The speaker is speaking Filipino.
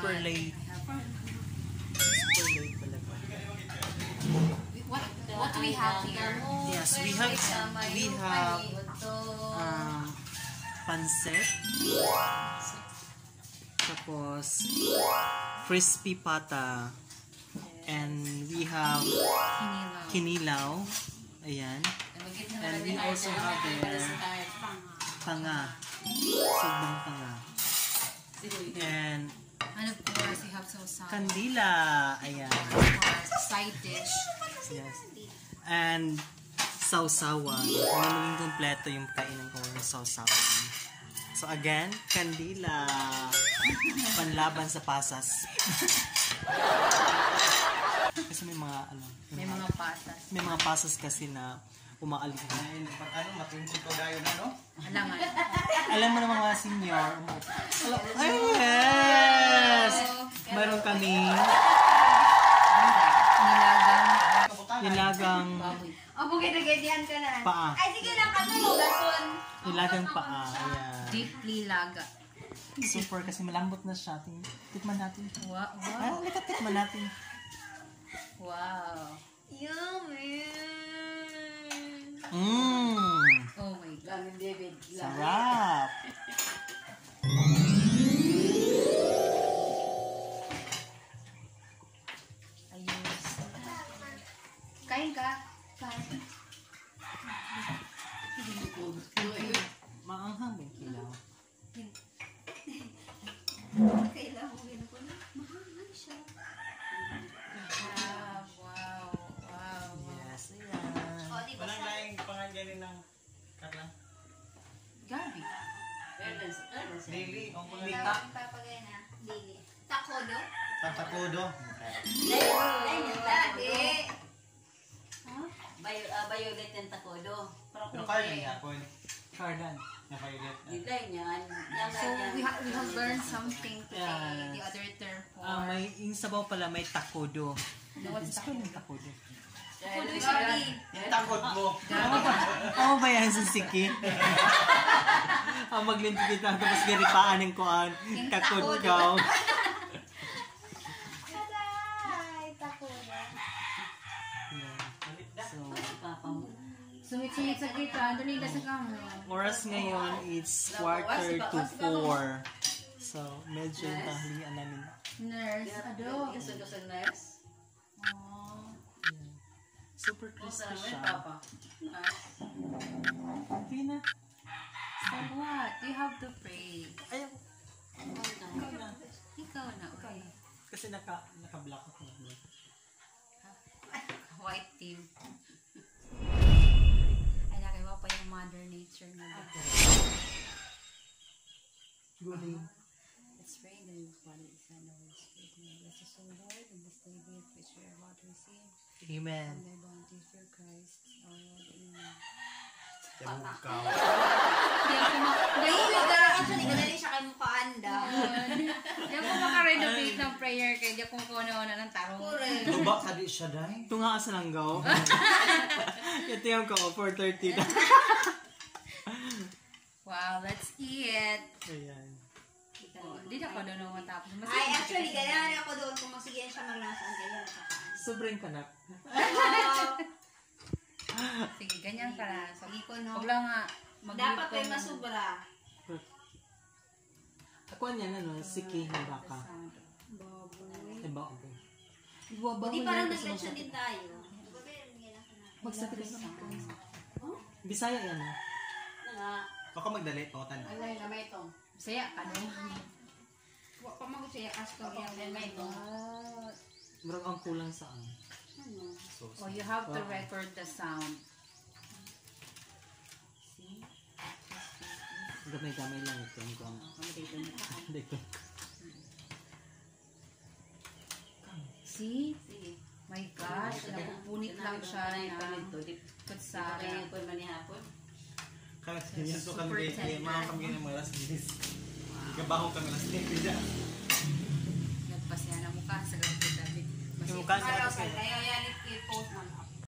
super late. Super late talaga. What do we have here? Yes, we have pancit. Tapos crispy pata. And we have kinilaw. Ayan. And we also have panga. Sobrang panga. And of course, we have sausawan. kandila. Ayan. Side dish. Yes. And sausawan. Hindi maging kompleto yung kainan ko ng sausawan. So again, kandila. Panlaban sa pasas. Kasi may mga may mga pasas. May mga pasas kasi na umaalis na. Matunsi ko dayo na, no? Alam mo naman mga senior. Ay, yes! Meron kami nilagang paa. Ay, sige lang kami, lugason. Nilagang paa. Ayan. Deeply laga. Super kasi malambot na siya. Tikman natin. Wow. Halika, tikman natin. Wow. Yummy. Oh my God. Sarap. Ayos. Kain ka. Kain. Maanghang ba yung kilaw? Kailangan mo yun ako. Mahal siya. Wow. Yes, ayan. O, di ba Walang sa... laing panganganin ng katlang. Gabi. Daily, ang Kailangan kumita. papagay na. Dili. Takodo? Tatakudo. Ay, dati. Violet yung takodo. Pero kaya niya po. Cardan. Na violet. Dilay niyan. So we have learned something today. Yes. The other term for May yung sabaw pala may takodo. what's Gusto ko yung takodo. Takodo is gabi. Yung takot mo. Oo ba yan sa siki? Ang maglintigit na tapos garipaan ng kuan. Takod ka. Aray, takodo. sungit-sungit sa kita. Andun ka sa kamo. Oras ngayon it's 3:45. So medyo tahlian namin. Nurse, ado. Kasunod sa nurse. Oh. Super crispy siya. Papa. Okay na. So what? You have to pray. Ayaw. Ikaw na. Okay. Kasi naka-block ako. White team. Ay, nakawa pa yung mother nature na ba? Good. Let's pray in the name of the Father, the Son, and the Holy Spirit. May bless us, O Lord, and this day gift which we are about to receive. Amen. And thy bounty through Christ, our Lord. Amen. Tabog ka. Dahil ka, actually, ganali siya kay mukhaan daw. Di ako makarenovate ng prayer kaya di ako kunauna ng tarong. Correct. Luba ka di siya, day. Ito nga sa langgaw. Ito yung ko, 4:30 na. Wow, let's eat. Ayan. Hindi na ako doon naman tapos. Ay, actually, ganyan ako doon kung magsigihan siya maglasaan kaya nakakaan. Sobrang kanak. Sige, ganyan ka lang. So, Hindi ko, no? huwag lang nga. Dapat may masubra. Ako niyan, siki ng baka. Baboy. Diba? Okay. Hindi parang nag-lesson din tayo. Magsakit ka sa Bisaya yan, ha? Baka magdali, pautan. Alay na may itong. Saya ka, no? Huwag pa mag-usaya astor yan. May itong. Murag ang kulang sa ano. Oh, you have to record the sound. See? Gamay-gamay lang ito. Ang kulang. Dito. See? Sige. My gosh, napupunit lang siya na kutsara. Kaya po manihapon. Kaya ganyan to Super kami. tender. Mga kami ng mga last days. Ikabaho kami last days. Nagpasya na mukha sa gawin ko dami. Yung mukha niya Para kasi. kaya yan i-post man.